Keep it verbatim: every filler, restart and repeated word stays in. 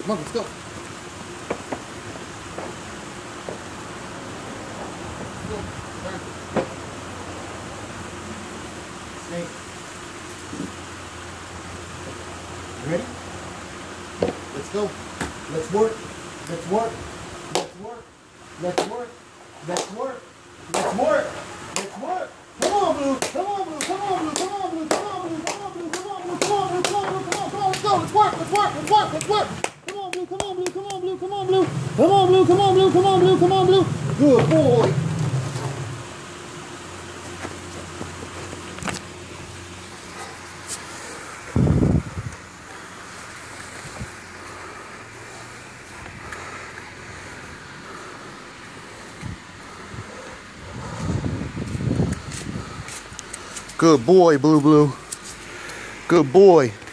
Come on, let's go. Let's go. Turn. Snake. You ready? Let's go. Let's work. Let's work. Let's work. Let's work. Let's work. Let's work. Let's work. Come on, Blue. Come on, Blue. Come on, Blue. Come on, Blue. Come on, Blue. Come on, Blue. Come on, Blue. Come on, Blue. Come on, Blue. Come on, come on. Let's go. Let's work. Let's work. Let's work. Let's work. Come on, Blue. Come on, Blue. Come on, Blue. Come on, Blue. Come on, Blue. Come on, Blue. Come on, Blue. Come on, Blue. Good boy. Good boy, Blue Blue. Good boy.